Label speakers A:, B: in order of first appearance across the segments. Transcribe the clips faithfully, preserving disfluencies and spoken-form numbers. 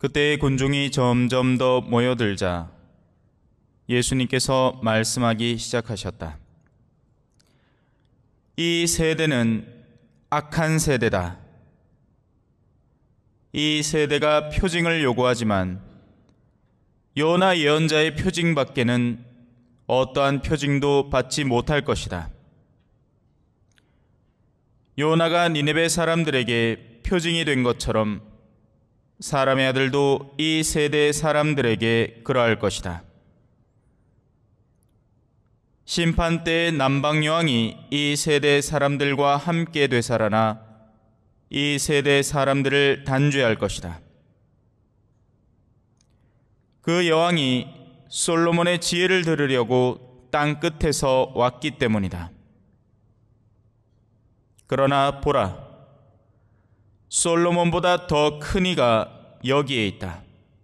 A: 그때 군중이 점점 더 모여들자 예수님께서 말씀하기 시작하셨다. 이 세대는 악한 세대다. 이 세대가 표징을 요구하지만 요나 예언자의 표징밖에는 어떠한 표징도 받지 못할 것이다. 요나가 니네베 사람들에게 표징이 된 것처럼 사람의 아들도 이 세대 사람들에게 그러할 것이다. 심판 때의 남방여왕이 이 세대 사람들과 함께 되살아나 이 세대 사람들을 단죄할 것이다. 그 여왕이 솔로몬의 지혜를 들으려고 땅 끝에서 왔기 때문이다. 그러나 보라, 솔로몬보다 더 큰 이가 여기에 있다.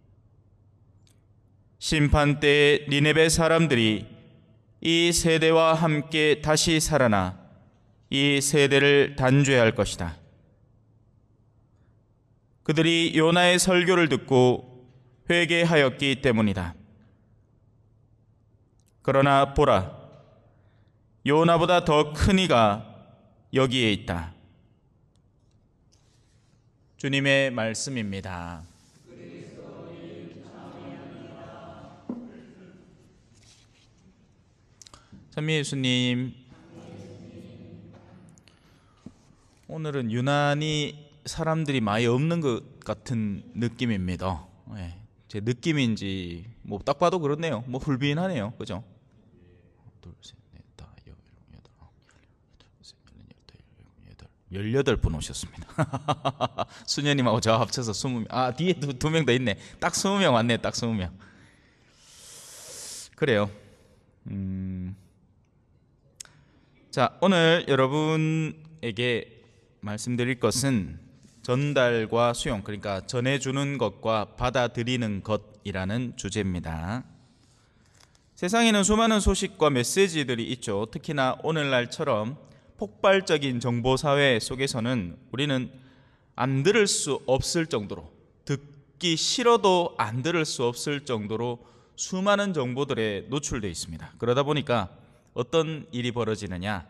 A: 심판 때에 니네베 사람들이 이 세대와 함께 다시 살아나 이 세대를 단죄할 것이다. 그들이 요나의 설교를 듣고 회개하였기 때문이다. 그러나 보라, 요나보다 더 큰 이가 여기에 있다. 주님의 말씀입니다. 찬미 예수님, 오늘은 유난히 사람들이 많이 없는 것 같은 느낌입니다. 네, 제 느낌인지 뭐 딱 봐도 그렇네요. 뭐 불비인하네요, 그죠? 둘, 셋, 넷, 다, 여, 여덟, 여덟, 열여덟 분 오셨습니다. 수녀님하고 저 합쳐서 스무 명. 아, 뒤에 두 명 더 있네. 딱 스무 명 왔네. 딱 스무 명. 그래요. 음. 자, 오늘 여러분에게 말씀드릴 것은 전달과 수용, 그러니까 전해주는 것과 받아들이는 것이라는 주제입니다. 세상에는 수많은 소식과 메시지들이 있죠. 특히나 오늘날처럼 폭발적인 정보사회 속에서는 우리는 안 들을 수 없을 정도로, 듣기 싫어도 안 들을 수 없을 정도로 수많은 정보들에 노출되어 있습니다. 그러다 보니까 어떤 일이 벌어지느냐,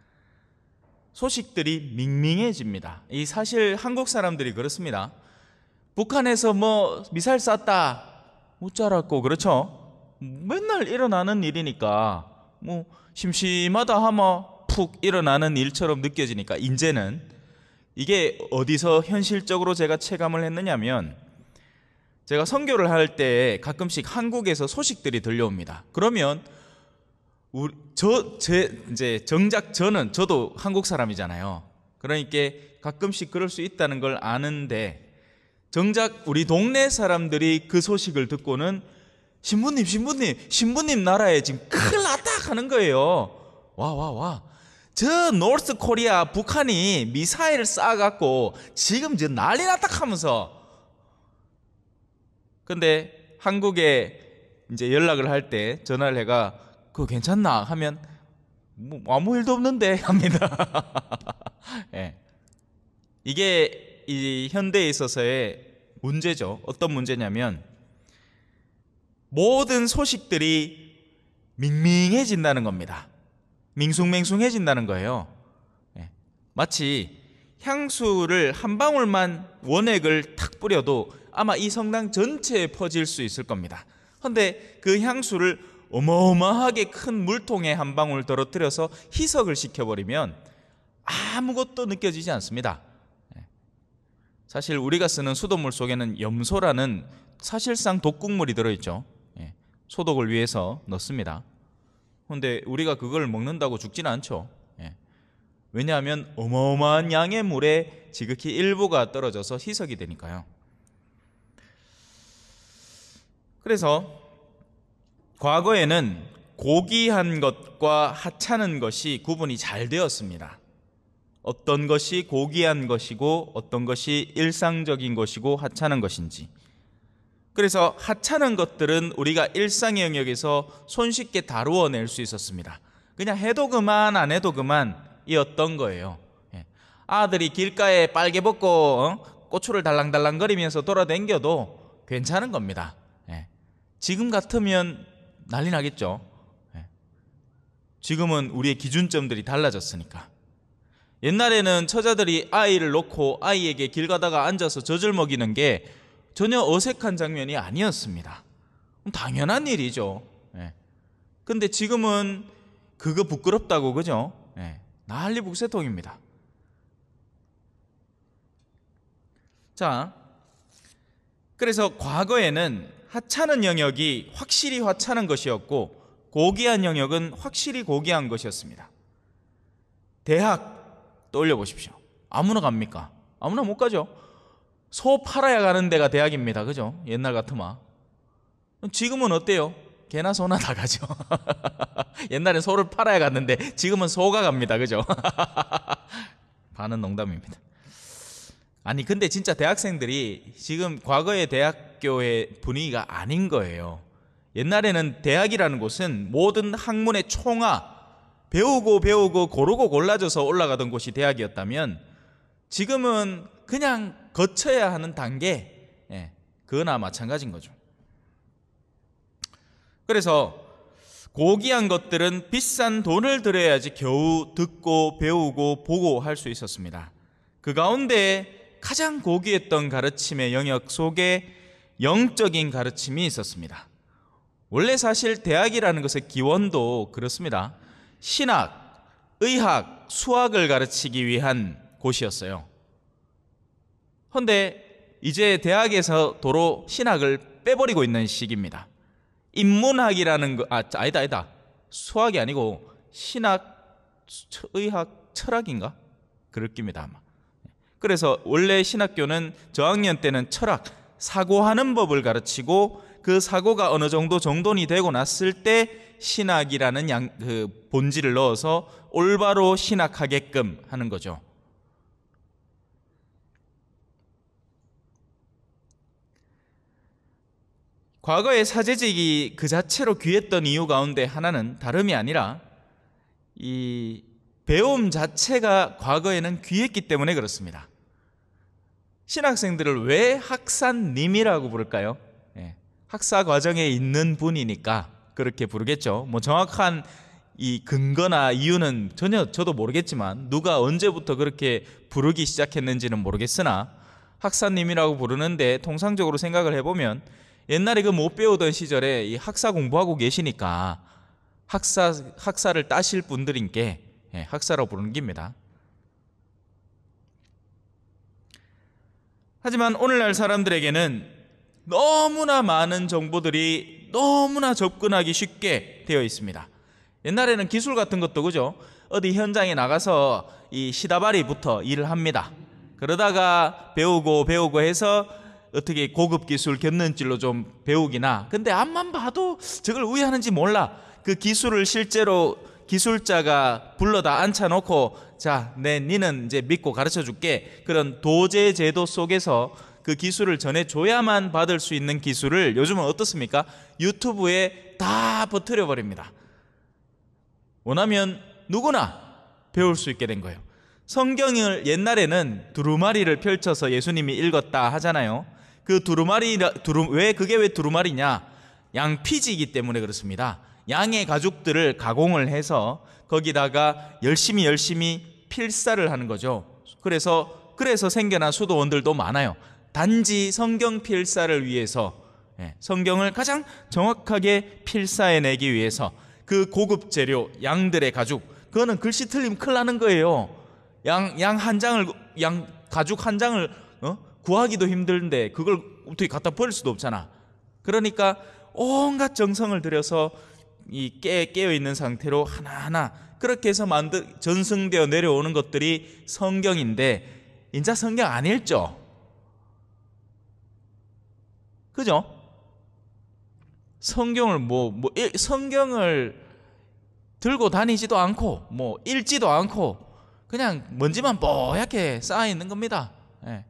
A: 소식들이 밍밍해집니다. 이 사실 한국 사람들이 그렇습니다. 북한에서 뭐 미사일 쐈다, 못 자랐고, 그렇죠? 맨날 일어나는 일이니까 뭐 심심하다 하면 푹 일어나는 일처럼 느껴지니까, 이제는 이게 어디서 현실적으로 제가 체감을 했느냐면, 제가 선교를 할 때 가끔씩 한국에서 소식들이 들려옵니다. 그러면 우리, 저, 제, 이제 정작 저는, 저도 한국 사람이잖아요. 그러니까 가끔씩 그럴 수 있다는 걸 아는데, 정작 우리 동네 사람들이 그 소식을 듣고는 신부님, 신부님, 신부님 나라에 지금 큰일 났다 하는 거예요. 와, 와, 와. 저 노스 코리아, 북한이 미사일을 쏴갖고 지금 저 난리 났다 하면서. 근데 한국에 이제 연락을 할 때 전화를 해가 그거 괜찮나 하면 뭐 아무 일도 없는데 합니다. 네. 이게 이 현대에 있어서의 문제죠. 어떤 문제냐면 모든 소식들이 밍밍해진다는 겁니다. 밍숭맹숭해진다는 거예요. 네. 마치 향수를 한 방울만 원액을 탁 뿌려도 아마 이 성당 전체에 퍼질 수 있을 겁니다. 그런데 그 향수를 어마어마하게 큰 물통에 한 방울 떨어뜨려서 희석을 시켜버리면 아무것도 느껴지지 않습니다. 사실 우리가 쓰는 수돗물 속에는 염소라는 사실상 독극물이 들어있죠. 소독을 위해서 넣습니다. 그런데 우리가 그걸 먹는다고 죽지는 않죠. 왜냐하면 어마어마한 양의 물에 지극히 일부가 떨어져서 희석이 되니까요. 그래서 과거에는 고귀한 것과 하찮은 것이 구분이 잘 되었습니다. 어떤 것이 고귀한 것이고 어떤 것이 일상적인 것이고 하찮은 것인지. 그래서 하찮은 것들은 우리가 일상의 영역에서 손쉽게 다루어낼 수 있었습니다. 그냥 해도 그만 안 해도 그만이었던 거예요. 아들이 길가에 빨개 벗고 어? 고추를 달랑달랑거리면서 돌아다녀도 괜찮은 겁니다. 예. 지금 같으면 난리 나겠죠. 예. 지금은 우리의 기준점들이 달라졌으니까. 옛날에는 처자들이 아이를 놓고 아이에게 길 가다가 앉아서 젖을 먹이는 게 전혀 어색한 장면이 아니었습니다. 당연한 일이죠. 예. 근데 지금은 그거 부끄럽다고, 그죠? 예. 난리 북새통입니다. 자, 그래서 과거에는 하찮은 영역이 확실히 하찮은 것이었고 고귀한 영역은 확실히 고귀한 것이었습니다. 대학 떠올려 보십시오. 아무나 갑니까? 아무나 못 가죠. 소 팔아야 가는 데가 대학입니다. 그죠? 옛날 같으면. 지금은 어때요? 개나 소나 다 가죠. 옛날엔 소를 팔아야 갔는데 지금은 소가 갑니다. 그죠? 반은 농담입니다. 아니 근데 진짜 대학생들이 지금 과거의 대학교의 분위기가 아닌 거예요. 옛날에는 대학이라는 곳은 모든 학문의 총화, 배우고 배우고 고르고 골라져서 올라가던 곳이 대학이었다면 지금은 그냥 거쳐야 하는 단계, 예, 그거나 마찬가지인 거죠. 그래서 고귀한 것들은 비싼 돈을 들여야지 겨우 듣고 배우고 보고 할 수 있었습니다. 그 가운데 가장 고귀했던 가르침의 영역 속에 영적인 가르침이 있었습니다. 원래 사실 대학이라는 것의 기원도 그렇습니다. 신학, 의학, 수학을 가르치기 위한 곳이었어요. 그런데 이제 대학에서 도로 신학을 빼버리고 있는 시기입니다. 인문학이라는 거, 아, 아니다, 아니다. 수학이 아니고 신학, 의학, 철학인가? 그럴 겁니다, 아마. 그래서 원래 신학교는 저학년 때는 철학, 사고하는 법을 가르치고 그 사고가 어느 정도 정돈이 되고 났을 때 신학이라는 양, 그 본질을 넣어서 올바로 신학하게끔 하는 거죠. 과거의 사제직이 그 자체로 귀했던 이유 가운데 하나는 다름이 아니라 이 배움 자체가 과거에는 귀했기 때문에 그렇습니다. 신학생들을 왜 학사님이라고 부를까요? 예, 학사 과정에 있는 분이니까 그렇게 부르겠죠. 뭐 정확한 이 근거나 이유는 전혀 저도 모르겠지만 누가 언제부터 그렇게 부르기 시작했는지는 모르겠으나 학사님이라고 부르는데 통상적으로 생각을 해보면 옛날에 그 못 배우던 시절에 이 학사 공부하고 계시니까 학사, 학사를 따실 분들인 게 예, 학사라고 부르는 겁니다. 하지만 오늘날 사람들에게는 너무나 많은 정보들이 너무나 접근하기 쉽게 되어 있습니다. 옛날에는 기술 같은 것도 그죠? 어디 현장에 나가서 이 시다바리부터 일을 합니다. 그러다가 배우고 배우고 해서 어떻게 고급 기술 곁눈질로 좀 배우기나, 근데 앞만 봐도 저걸 왜 하는지 몰라. 그 기술을 실제로 기술자가 불러다 앉혀놓고 자, 내 니는 이제 믿고 가르쳐 줄게. 그런 도제 제도 속에서 그 기술을 전해줘야만 받을 수 있는 기술을 요즘은 어떻습니까? 유튜브에 다 퍼뜨려 버립니다. 원하면 누구나 배울 수 있게 된 거예요. 성경을 옛날에는 두루마리를 펼쳐서 예수님이 읽었다 하잖아요. 그 두루마리, 두루, 왜 그게 왜 두루마리냐? 양피지이기 때문에 그렇습니다. 양의 가죽들을 가공을 해서 거기다가 열심히 열심히 필사를 하는 거죠. 그래서 그래서 생겨난 수도원들도 많아요. 단지 성경 필사를 위해서, 성경을 가장 정확하게 필사해내기 위해서 그 고급 재료 양들의 가죽, 그거는 글씨 틀리면 큰일 나는 거예요. 양, 양 한 장을, 양 가죽 한 장을 어? 구하기도 힘든데 그걸 어떻게 갖다 버릴 수도 없잖아. 그러니까 온갖 정성을 들여서 이 깨, 깨어있는 상태로 하나하나 그렇게 해서 만들, 전승되어 내려오는 것들이 성경인데 인자 성경 안 읽죠? 그죠? 성경을 뭐, 뭐 성경을 들고 다니지도 않고 뭐 읽지도 않고 그냥 먼지만 뽀얗게 쌓여 있는 겁니다. 예.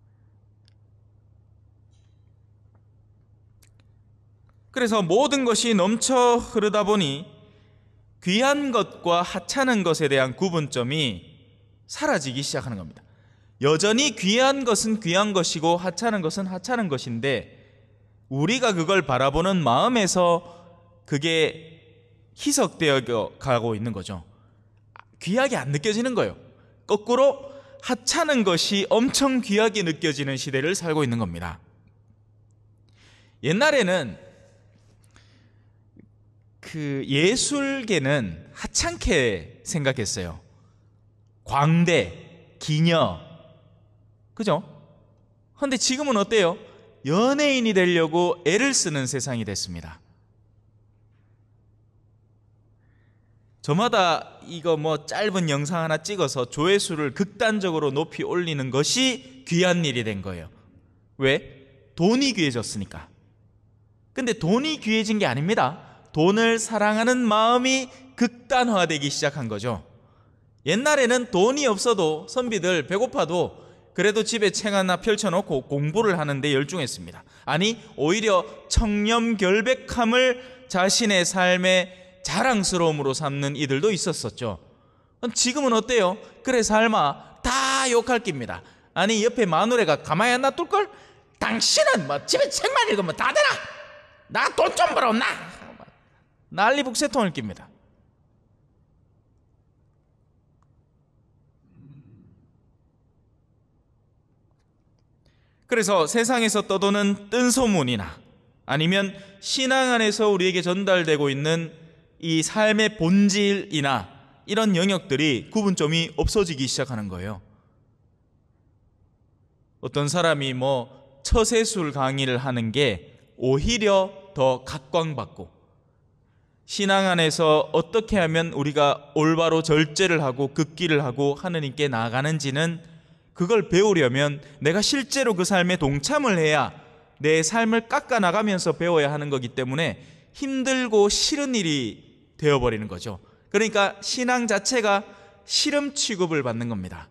A: 그래서 모든 것이 넘쳐 흐르다 보니 귀한 것과 하찮은 것에 대한 구분점이 사라지기 시작하는 겁니다. 여전히 귀한 것은 귀한 것이고 하찮은 것은 하찮은 것인데 우리가 그걸 바라보는 마음에서 그게 희석되어 가고 있는 거죠. 귀하게 안 느껴지는 거예요. 거꾸로 하찮은 것이 엄청 귀하게 느껴지는 시대를 살고 있는 겁니다. 옛날에는 그 예술계는 하찮게 생각했어요. 광대, 기녀, 그죠? 그런데 지금은 어때요? 연예인이 되려고 애를 쓰는 세상이 됐습니다. 저마다 이거 뭐 짧은 영상 하나 찍어서 조회수를 극단적으로 높이 올리는 것이 귀한 일이 된 거예요. 왜? 돈이 귀해졌으니까. 근데 돈이 귀해진 게 아닙니다. 돈을 사랑하는 마음이 극단화되기 시작한 거죠. 옛날에는 돈이 없어도 선비들 배고파도 그래도 집에 책 하나 펼쳐놓고 공부를 하는데 열중했습니다. 아니 오히려 청렴결백함을 자신의 삶의 자랑스러움으로 삼는 이들도 있었었죠. 지금은 어때요? 그래 삶아 다 욕할 깁니다. 아니 옆에 마누라가 가만히 안 놔둘걸? 당신은 뭐 집에 책만 읽으면 다 되나? 나 돈 좀 벌었나? 난리 북새통을 깁니다. 그래서 세상에서 떠도는 뜬소문이나 아니면 신앙 안에서 우리에게 전달되고 있는 이 삶의 본질이나 이런 영역들이 구분점이 없어지기 시작하는 거예요. 어떤 사람이 뭐 처세술 강의를 하는 게 오히려 더 각광받고 신앙 안에서 어떻게 하면 우리가 올바로 절제를 하고 극기를 하고 하느님께 나아가는지는 그걸 배우려면 내가 실제로 그 삶에 동참을 해야 내 삶을 깎아나가면서 배워야 하는 거기 때문에 힘들고 싫은 일이 되어버리는 거죠. 그러니까 신앙 자체가 실험 취급을 받는 겁니다.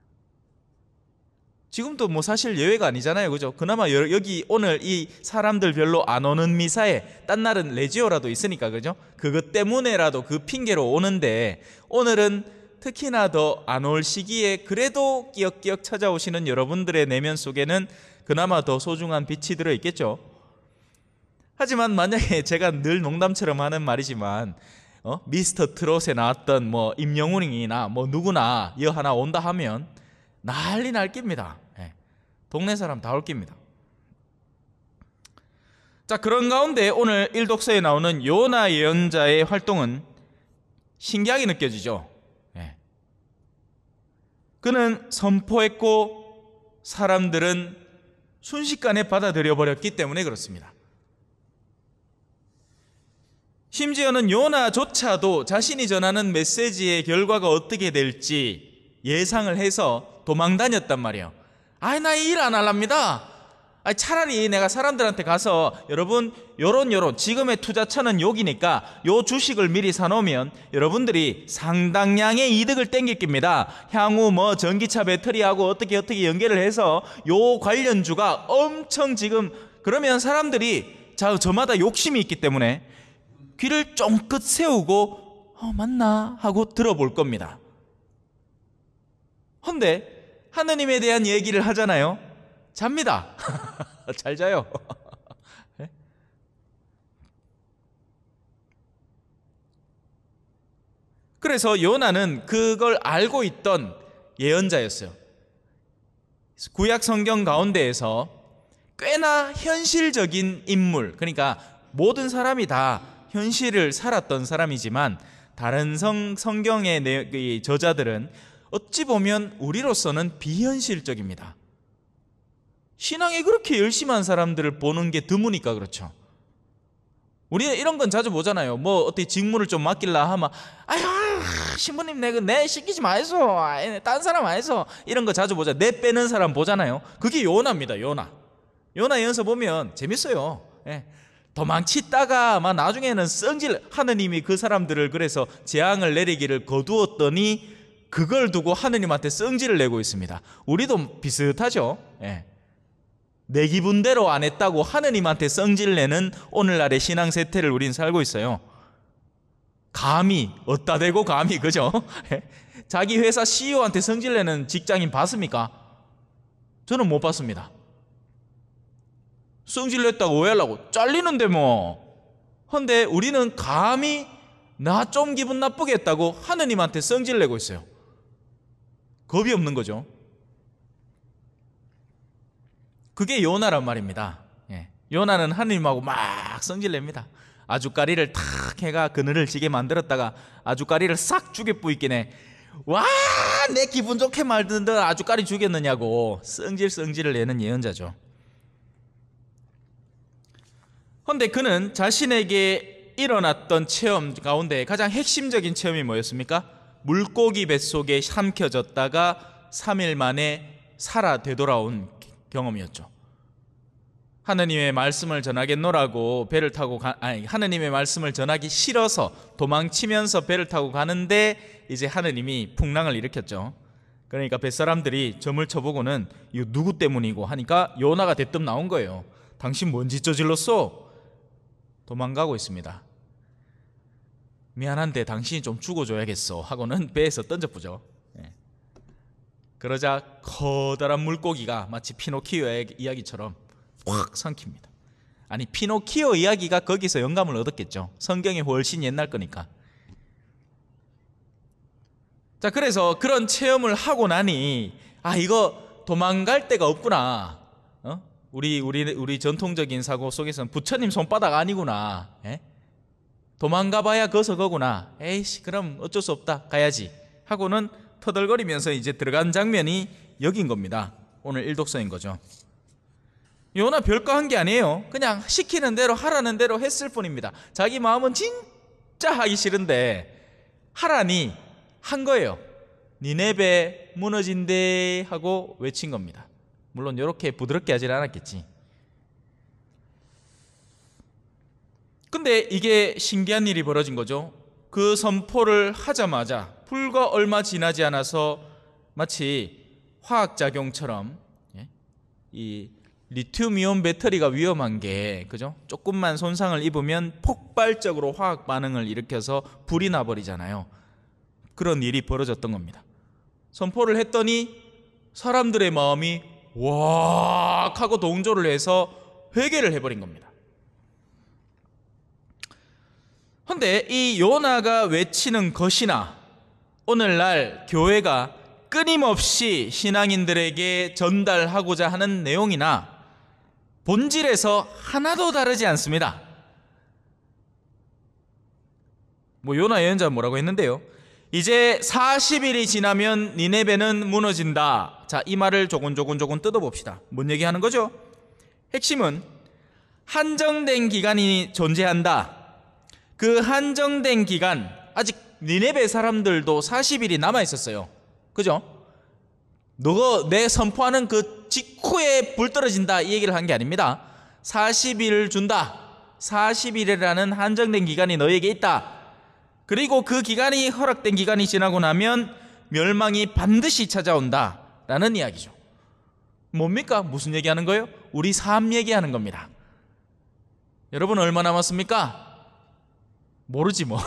A: 지금도 뭐 사실 예외가 아니잖아요, 그죠? 그나마 여기 오늘 이 사람들 별로 안 오는 미사에 딴 날은 레지오라도 있으니까, 그죠? 그것 때문에라도 그 핑계로 오는데 오늘은 특히나 더 안 올 시기에 그래도 끼역끼역 찾아오시는 여러분들의 내면 속에는 그나마 더 소중한 빛이 들어있겠죠. 하지만 만약에 제가 늘 농담처럼 하는 말이지만 어? 미스터 트롯에 나왔던 뭐 임영웅이나 뭐 누구나 여 하나 온다 하면 난리 날 깁니다. 예. 동네 사람 다 올 깁니다. 자, 그런 가운데 오늘 일독서에 나오는 요나 예언자의 활동은 신기하게 느껴지죠. 예. 그는 선포했고 사람들은 순식간에 받아들여 버렸기 때문에 그렇습니다. 심지어는 요나조차도 자신이 전하는 메시지의 결과가 어떻게 될지 예상을 해서 도망 다녔단 말이에요. 아이 나 일 안 할랍니다. 아니, 차라리 내가 사람들한테 가서 여러분 요런 요런 지금의 투자처는 여기니까 요 주식을 미리 사놓으면 여러분들이 상당량의 이득을 땡길 겁니다. 향후 뭐 전기차 배터리하고 어떻게 어떻게 연결을 해서 요 관련주가 엄청 지금 그러면 사람들이 자 저마다 욕심이 있기 때문에 귀를 쫑긋 세우고 어, 맞나 하고 들어볼 겁니다. 근데 하느님에 대한 얘기를 하잖아요. 잡니다. 잘 자요. 그래서 요나는 그걸 알고 있던 예언자였어요. 구약 성경 가운데에서 꽤나 현실적인 인물, 그러니까 모든 사람이 다 현실을 살았던 사람이지만 다른 성, 성경의 내, 저자들은 어찌 보면 우리로서는 비현실적입니다. 신앙에 그렇게 열심한 사람들을 보는 게 드무니까 그렇죠. 우리는 이런 건 자주 보잖아요. 뭐 어떻게 직무를 좀 맡길라 하면 아유 신부님 내, 내 시키지 마이소, 딴 사람 아이소, 이런 거 자주 보자. 내 빼는 사람 보잖아요. 그게 요나입니다. 요나 요나 연서 보면 재밌어요. 예. 도망치다가 막 나중에는 성질, 하느님이 그 사람들을 그래서 재앙을 내리기를 거두었더니 그걸 두고 하느님한테 성질을 내고 있습니다. 우리도 비슷하죠. 예. 내 기분대로 안 했다고 하느님한테 성질 내는 오늘날의 신앙 세태를 우린 살고 있어요. 감히 어따 대고 감히, 그죠? 자기 회사 씨이오한테 성질 내는 직장인 봤습니까? 저는 못 봤습니다. 성질냈다고 오해하려고 잘리는데 뭐. 근데 우리는 감히 나 좀 기분 나쁘게 했다고 하느님한테 성질내고 있어요. 겁이 없는 거죠. 그게 요나란 말입니다. 예. 요나는 하느님하고 막 성질냅니다. 아주까리를 탁 해가 그늘을 지게 만들었다가 아주까리를 싹 죽여 뿌이기네. 와, 내 기분 좋게 말든데 아주까리 죽였느냐고 성질 성질을 내는 예언자죠. 그런데 그는 자신에게 일어났던 체험 가운데 가장 핵심적인 체험이 뭐였습니까? 물고기 뱃속에 삼켜졌다가 삼 일 만에 살아 되돌아온 경험이었죠. 하느님의 말씀을 전하겠노라고 배를 타고 가, 아니 하느님의 말씀을 전하기 싫어서 도망치면서 배를 타고 가는데 이제 하느님이 풍랑을 일으켰죠. 그러니까 뱃사람들이 점을 쳐보고는 이거 누구 때문이고 하니까 요나가 대뜸 나온 거예요. 당신 뭔 짓 저질렀어? 도망가고 있습니다. 미안한데 당신이 좀 죽어줘야겠어 하고는 배에서 던져보죠. 예. 그러자 커다란 물고기가 마치 피노키오의 이야기처럼 확 삼킵니다. 아니, 피노키오 이야기가 거기서 영감을 얻었겠죠. 성경이 훨씬 옛날 거니까. 자, 그래서 그런 체험을 하고 나니 아, 이거 도망갈 데가 없구나. 어? 우리 우리 우리 전통적인 사고 속에서는 부처님 손바닥 아니구나. 에? 도망가봐야 거서 거구나. 에이씨, 그럼 어쩔 수 없다. 가야지. 하고는 터덜거리면서 이제 들어간 장면이 여긴 겁니다. 오늘 일독서인 거죠. 요나 별거 한 게 아니에요. 그냥 시키는 대로 하라는 대로 했을 뿐입니다. 자기 마음은 진짜 하기 싫은데 하라니 한 거예요. 니네베 무너진대 하고 외친 겁니다. 물론 이렇게 부드럽게 하진 않았겠지. 근데 이게 신기한 일이 벌어진 거죠. 그 선포를 하자마자 불과 얼마 지나지 않아서 마치 화학작용처럼 이 리튬이온 배터리가 위험한 게 그죠? 조금만 손상을 입으면 폭발적으로 화학 반응을 일으켜서 불이 나버리잖아요. 그런 일이 벌어졌던 겁니다. 선포를 했더니 사람들의 마음이 와악 하고 동조를 해서 회개를 해버린 겁니다. 그런데 이 요나가 외치는 것이나 오늘날 교회가 끊임없이 신앙인들에게 전달하고자 하는 내용이나 본질에서 하나도 다르지 않습니다. 뭐 요나 예언자는 뭐라고 했는데요? 이제 사십 일이 지나면 니네베는 무너진다. 자, 이 말을 조곤조곤조곤 뜯어봅시다. 뭔 얘기하는 거죠? 핵심은 한정된 기간이 존재한다. 그 한정된 기간, 아직 니네베 사람들도 사십 일이 남아있었어요. 그죠? 너가 내 선포하는 그 직후에 불 떨어진다 이 얘기를 한 게 아닙니다. 사십 일을 준다. 사십 일이라는 한정된 기간이 너에게 있다. 그리고 그 기간이 허락된 기간이 지나고 나면 멸망이 반드시 찾아온다 라는 이야기죠. 뭡니까? 무슨 얘기하는 거예요? 우리 삶 얘기하는 겁니다. 여러분 얼마 남았습니까? 모르지 뭐.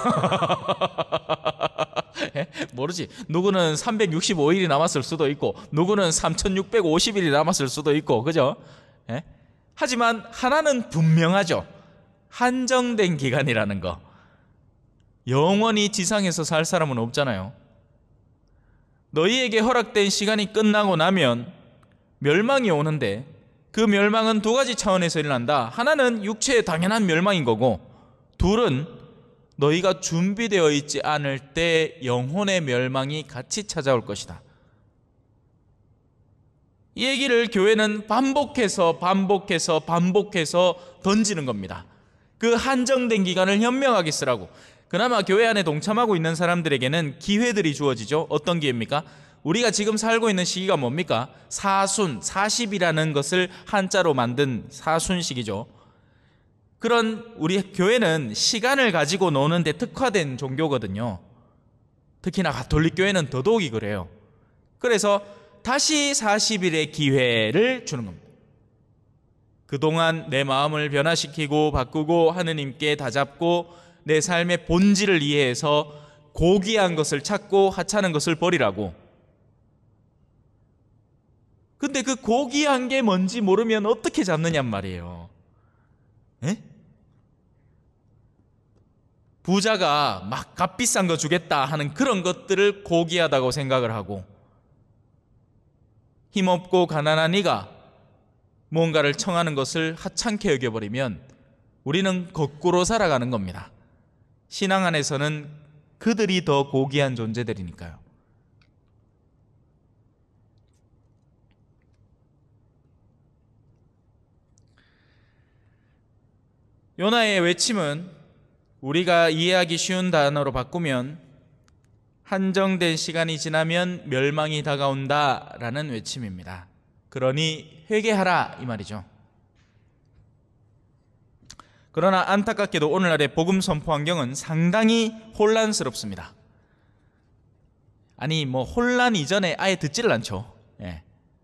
A: 모르지. 누구는 삼백육십오 일이 남았을 수도 있고 누구는 삼천육백오십 일이 남았을 수도 있고 그죠? 에? 하지만 하나는 분명하죠. 한정된 기간이라는 거. 영원히 지상에서 살 사람은 없잖아요. 너희에게 허락된 시간이 끝나고 나면 멸망이 오는데 그 멸망은 두 가지 차원에서 일어난다. 하나는 육체의 당연한 멸망인 거고 둘은 너희가 준비되어 있지 않을 때 영혼의 멸망이 같이 찾아올 것이다. 이 얘기를 교회는 반복해서 반복해서 반복해서 던지는 겁니다. 그 한정된 기간을 현명하게 쓰라고. 그나마 교회 안에 동참하고 있는 사람들에게는 기회들이 주어지죠. 어떤 기회입니까? 우리가 지금 살고 있는 시기가 뭡니까? 사순, 사십이라는 것을 한자로 만든 사순식이죠. 그런 우리 교회는 시간을 가지고 노는 데 특화된 종교거든요. 특히나 가톨릭 교회는 더더욱이 그래요. 그래서 다시 사십 일의 기회를 주는 겁니다. 그동안 내 마음을 변화시키고 바꾸고 하느님께 다잡고 내 삶의 본질을 이해해서 고귀한 것을 찾고 하찮은 것을 버리라고. 근데 그 고귀한 게 뭔지 모르면 어떻게 잡느냔 말이에요. 에? 부자가 막 값비싼 거 주겠다 하는 그런 것들을 고귀하다고 생각을 하고, 힘없고 가난한 이가 무언가를 청하는 것을 하찮게 여겨버리면 우리는 거꾸로 살아가는 겁니다. 신앙 안에서는 그들이 더 고귀한 존재들이니까요. 요나의 외침은 우리가 이해하기 쉬운 단어로 바꾸면 한정된 시간이 지나면 멸망이 다가온다라는 외침입니다. 그러니 회개하라 이 말이죠. 그러나 안타깝게도 오늘날의 복음 선포 환경은 상당히 혼란스럽습니다. 아니 뭐 혼란 이전에 아예 듣지를 않죠. 예.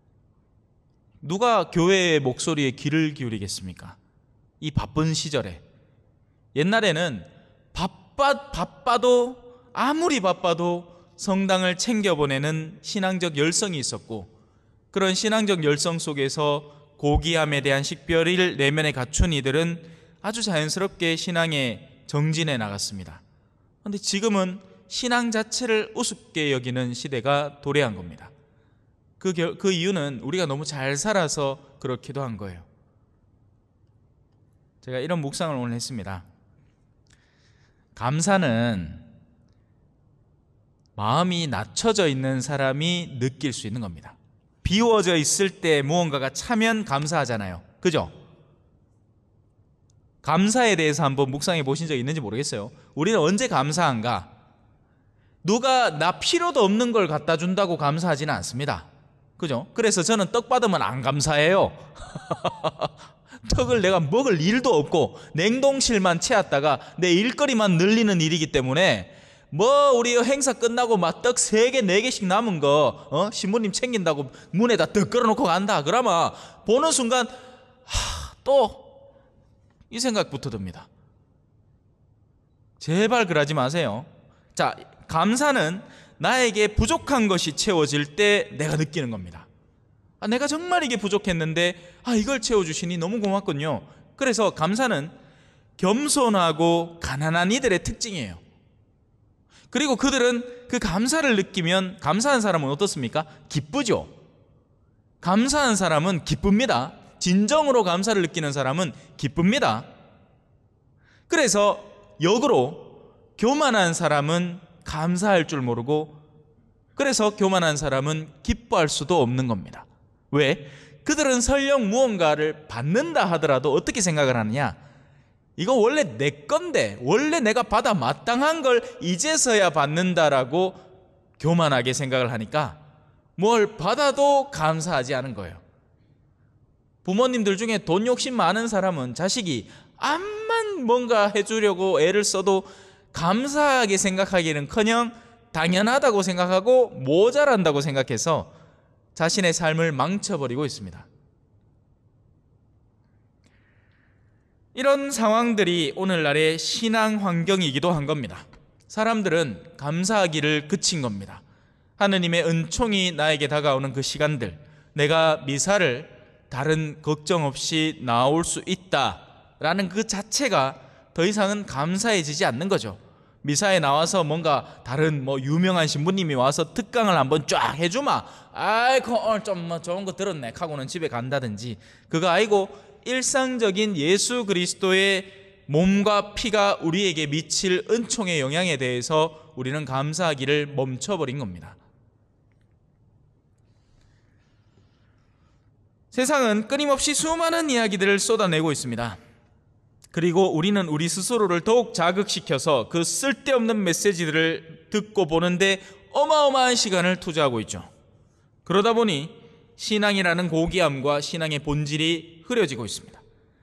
A: 누가 교회의 목소리에 귀를 기울이겠습니까? 이 바쁜 시절에. 옛날에는 바빠, 바빠도 아무리 바빠도 성당을 챙겨보내는 신앙적 열성이 있었고, 그런 신앙적 열성 속에서 고귀함에 대한 식별을 내면에 갖춘 이들은 아주 자연스럽게 신앙에 정진해 나갔습니다. 그런데 지금은 신앙 자체를 우습게 여기는 시대가 도래한 겁니다. 그, 겨, 그 이유는 우리가 너무 잘 살아서 그렇기도 한 거예요. 제가 이런 묵상을 오늘 했습니다. 감사는 마음이 낮춰져 있는 사람이 느낄 수 있는 겁니다. 비워져 있을 때 무언가가 차면 감사하잖아요. 그죠? 감사에 대해서 한번 묵상해 보신 적 있는지 모르겠어요. 우리는 언제 감사한가? 누가 나 필요도 없는 걸 갖다 준다고 감사하지는 않습니다. 그죠? 그래서 저는 떡 받으면 안 감사해요. 떡을 내가 먹을 일도 없고 냉동실만 채웠다가 내 일거리만 늘리는 일이기 때문에 뭐 우리 행사 끝나고 막 떡 세 개, 네 개씩 남은 거 어? 신부님 챙긴다고 문에다 떡 걸어놓고 간다. 그러면 보는 순간 또 이 생각부터 듭니다. 제발 그러지 마세요. 자, 감사는 나에게 부족한 것이 채워질 때 내가 느끼는 겁니다. 아, 내가 정말 이게 부족했는데 아, 이걸 채워주시니 너무 고맙군요. 그래서 감사는 겸손하고 가난한 이들의 특징이에요. 그리고 그들은 그 감사를 느끼면, 감사한 사람은 어떻습니까? 기쁘죠. 감사한 사람은 기쁩니다. 진정으로 감사를 느끼는 사람은 기쁩니다. 그래서 역으로 교만한 사람은 감사할 줄 모르고, 그래서 교만한 사람은 기뻐할 수도 없는 겁니다. 왜? 그들은 설령 무언가를 받는다 하더라도 어떻게 생각을 하느냐? 이거 원래 내 건데, 원래 내가 받아 마땅한 걸 이제서야 받는다라고 교만하게 생각을 하니까 뭘 받아도 감사하지 않은 거예요. 부모님들 중에 돈 욕심 많은 사람은 자식이 암만 뭔가 해주려고 애를 써도 감사하게 생각하기는커녕 당연하다고 생각하고 모자란다고 생각해서 자신의 삶을 망쳐버리고 있습니다. 이런 상황들이 오늘날의 신앙 환경이기도 한 겁니다. 사람들은 감사하기를 그친 겁니다. 하느님의 은총이 나에게 다가오는 그 시간들, 내가 미사를 다른 걱정 없이 나올 수 있다라는 그 자체가 더 이상은 감사해지지 않는 거죠. 미사에 나와서 뭔가 다른 뭐 유명한 신부님이 와서 특강을 한번 쫙 해주마, 아이고 오늘 좀 뭐 좋은 거 들었네 하고는 집에 간다든지, 그거 아니고 일상적인 예수 그리스도의 몸과 피가 우리에게 미칠 은총의 영향에 대해서 우리는 감사하기를 멈춰버린 겁니다. 세상은 끊임없이 수많은 이야기들을 쏟아내고 있습니다. 그리고 우리는 우리 스스로를 더욱 자극시켜서 그 쓸데없는 메시지들을 듣고 보는데 어마어마한 시간을 투자하고 있죠. 그러다 보니 신앙이라는 고귀함과 신앙의 본질이 흐려지고 있습니다.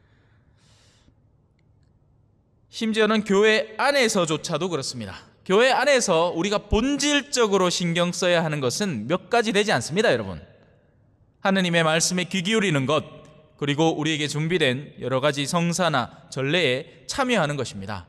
A: 심지어는 교회 안에서조차도 그렇습니다. 교회 안에서 우리가 본질적으로 신경 써야 하는 것은 몇 가지 되지 않습니다, 여러분. 하느님의 말씀에 귀 기울이는 것, 그리고 우리에게 준비된 여러 가지 성사나 전례에 참여하는 것입니다.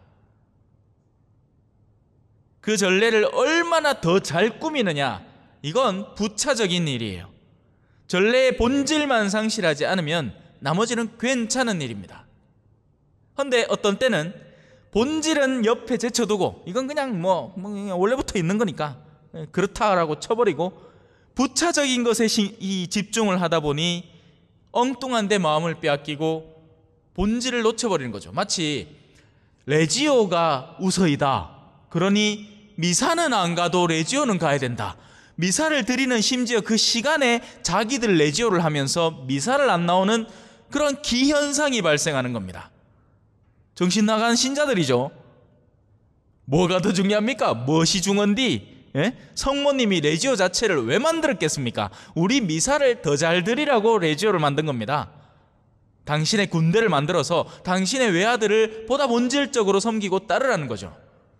A: 그 전례를 얼마나 더 잘 꾸미느냐, 이건 부차적인 일이에요. 전례의 본질만 상실하지 않으면 나머지는 괜찮은 일입니다. 근데 어떤 때는 본질은 옆에 제쳐두고 이건 그냥 뭐, 뭐 그냥 원래부터 있는 거니까 그렇다라고 쳐버리고 부차적인 것에 시, 이 집중을 하다 보니 엉뚱한 데 마음을 빼앗기고 본질을 놓쳐버리는 거죠. 마치 레지오가 우서이다. 그러니 미사는 안 가도 레지오는 가야 된다. 미사를 드리는 심지어 그 시간에 자기들 레지오를 하면서 미사를 안 나오는 그런 기현상이 발생하는 겁니다. 정신 나간 신자들이죠. 뭐가 더 중요합니까? 무엇이 중헌디? 예? 성모님이 레지오 자체를 왜 만들었겠습니까? 우리 미사를 더 잘 드리라고 레지오를 만든 겁니다. 당신의 군대를 만들어서 당신의 외아들을 보다 본질적으로 섬기고 따르라는 거죠.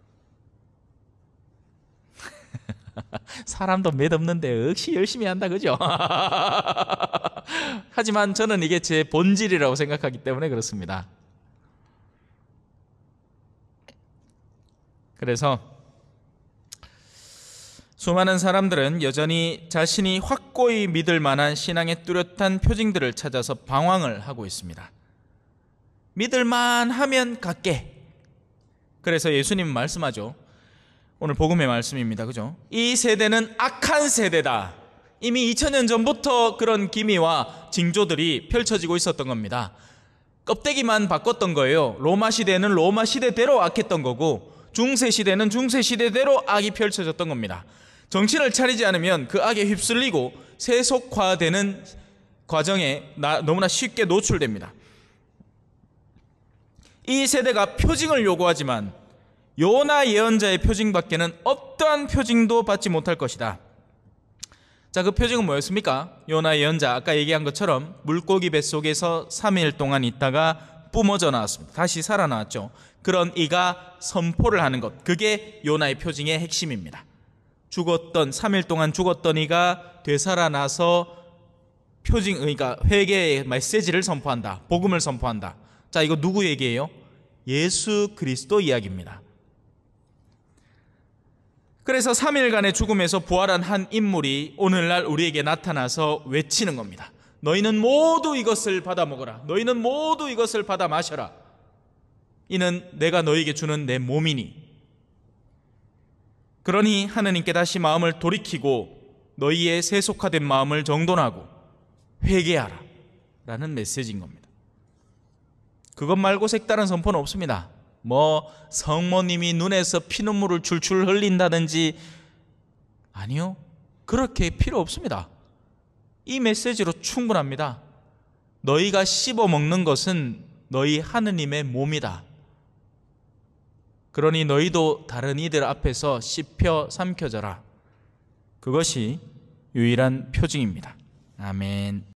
A: 사람도 몇 없는데 역시 열심히 한다, 그죠? 하지만 저는 이게 제 본질이라고 생각하기 때문에 그렇습니다. 그래서 수많은 사람들은 여전히 자신이 확고히 믿을 만한 신앙의 뚜렷한 표징들을 찾아서 방황을 하고 있습니다. 믿을만 하면 갖게. 그래서 예수님 말씀하죠. 오늘 복음의 말씀입니다. 그죠? 이 세대는 악한 세대다. 이미 이천 년 전부터 그런 기미와 징조들이 펼쳐지고 있었던 겁니다. 껍데기만 바꿨던 거예요. 로마 시대는 로마 시대대로 악했던 거고 중세 시대는 중세 시대대로 악이 펼쳐졌던 겁니다. 정신을 차리지 않으면 그 악에 휩쓸리고 세속화되는 과정에 너무나 쉽게 노출됩니다. 이 세대가 표징을 요구하지만 요나 예언자의 표징밖에는 어떠한 표징도 받지 못할 것이다. 자, 그 표징은 뭐였습니까? 요나 예언자, 아까 얘기한 것처럼 물고기 뱃속에서 삼 일 동안 있다가 뿜어져 나왔습니다. 다시 살아나왔죠. 그런 이가 선포를 하는 것, 그게 요나의 표징의 핵심입니다. 죽었던, 삼 일 동안 죽었던 이가 되살아나서 표징, 그러니까 회개의 메시지를 선포한다. 복음을 선포한다. 자, 이거 누구 얘기예요? 예수 그리스도 이야기입니다. 그래서 삼 일간의 죽음에서 부활한 한 인물이 오늘날 우리에게 나타나서 외치는 겁니다. 너희는 모두 이것을 받아 먹어라. 너희는 모두 이것을 받아 마셔라. 이는 내가 너희에게 주는 내 몸이니. 그러니 하느님께 다시 마음을 돌이키고 너희의 세속화된 마음을 정돈하고 회개하라 라는 메시지인 겁니다. 그것 말고 색다른 선포는 없습니다. 뭐 성모님이 눈에서 피눈물을 줄줄 흘린다든지, 아니요, 그렇게 필요 없습니다. 이 메시지로 충분합니다. 너희가 씹어 먹는 것은 너희 하느님의 몸이다. 그러니 너희도 다른 이들 앞에서 씹혀 삼켜져라. 그것이 유일한 표징입니다. 아멘.